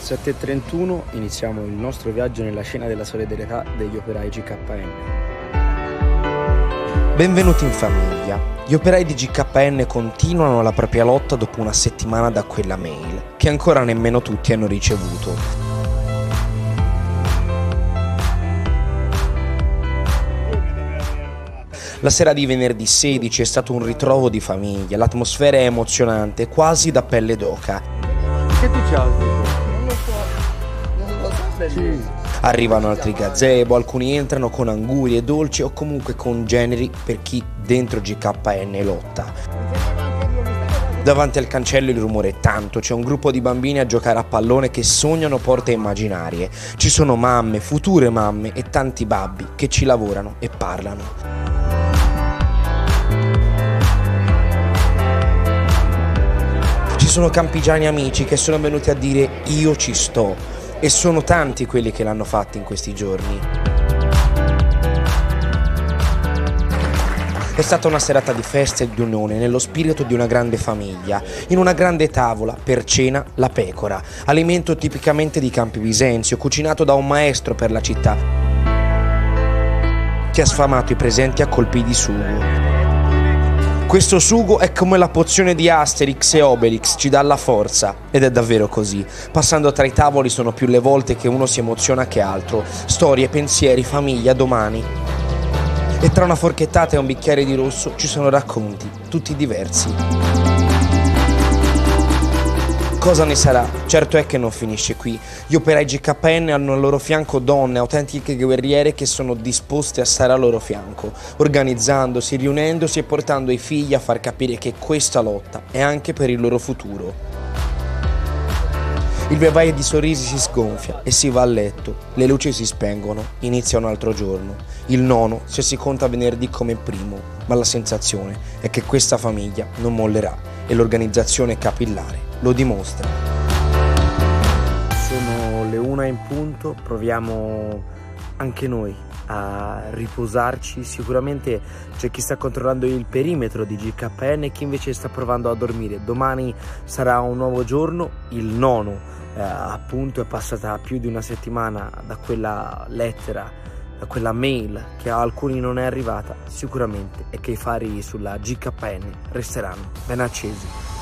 7:31 iniziamo il nostro viaggio nella scena della solidarietà degli operai GKN. Benvenuti in famiglia. Gli operai di GKN continuano la propria lotta dopo una settimana da quella mail, che ancora nemmeno tutti hanno ricevuto. La sera di venerdì 16 è stato un ritrovo di famiglia, l'atmosfera è emozionante, quasi da pelle d'oca. Che tu c'hai? Non lo so. Sì. Arrivano altri gazebo, alcuni entrano con angurie e dolci o comunque con generi per chi dentro GKN lotta. Davanti al cancello il rumore è tanto, c'è un gruppo di bambini a giocare a pallone che sognano porte immaginarie. Ci sono mamme, future mamme e tanti babbi che ci lavorano e parlano. Ci sono campigiani amici che sono venuti a dire io ci sto e sono tanti quelli che l'hanno fatto in questi giorni. È stata una serata di festa e di unione nello spirito di una grande famiglia. In una grande tavola, per cena, la pecora, alimento tipicamente di Campi Bisenzio, cucinato da un maestro per la città, che ha sfamato i presenti a colpi di sugo. Questo sugo è come la pozione di Asterix e Obelix, ci dà la forza. Ed è davvero così. Passando tra i tavoli sono più le volte che uno si emoziona che altro. Storie, pensieri, famiglia, domani. E tra una forchettata e un bicchiere di rosso ci sono racconti, tutti diversi. Cosa ne sarà? Certo è che non finisce qui. Gli operai GKN hanno al loro fianco donne, autentiche guerriere che sono disposte a stare al loro fianco, organizzandosi, riunendosi e portando i figli a far capire che questa lotta è anche per il loro futuro. Il vivaio di sorrisi si sgonfia e si va a letto, le luci si spengono, inizia un altro giorno. Il nono se si conta venerdì come il primo, ma la sensazione è che questa famiglia non mollerà e l'organizzazione capillare lo dimostra. Sono le 1 in punto, proviamo anche noi a riposarci. Sicuramente c'è chi sta controllando il perimetro di GKN e chi invece sta provando a dormire. Domani sarà un nuovo giorno, il nono. Appunto è passata più di una settimana da quella lettera, da quella mail che a alcuni non è arrivata sicuramente, e che i fari sulla GKN resteranno ben accesi.